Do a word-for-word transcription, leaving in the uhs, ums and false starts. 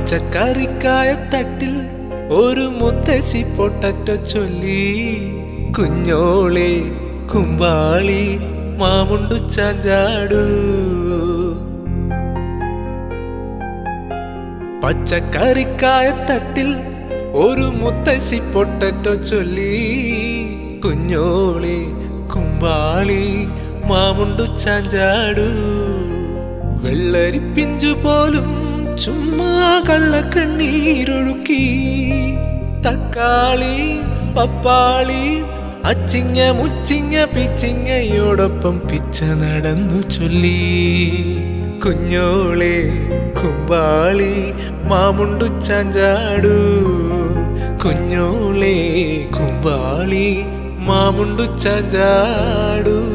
പച്ചക്കറിക്കായ തട്ടിൽ ഒരു മുത്തശ്ശി പൊട്ടറ്റ ചൊല്ലി. കുഞ്ഞോളെ കുമ്പാളി മാമുണ്ടു ചാഞ്ചാടു. പച്ചക്കറിക്കായ തട്ടിൽ ഒരു മുത്തശ്ശി പൊട്ടറ്റ ചൊല്ലി. കുഞ്ഞോളെ കുമ്പാളി മാമുണ്ടു ചാഞ്ചാടു. വെള്ളരി പിഞ്ചു പോലും ചുമ്മാ കള്ളക്കണ്ണീരൊഴുക്കി. തക്കാളി പപ്പാളി അച്ചിങ്ങ മുച്ചിങ്ങ പിച്ചിങ്ങയോടൊപ്പം പിച്ച നടന്നു ചൊല്ലി. കുഞ്ഞോളെ കുമ്പാളി മാമുണ്ടു ചാഞ്ചാടു. കുഞ്ഞോളെ കുമ്പാളി മാമുണ്ടു ചാഞ്ചാടു.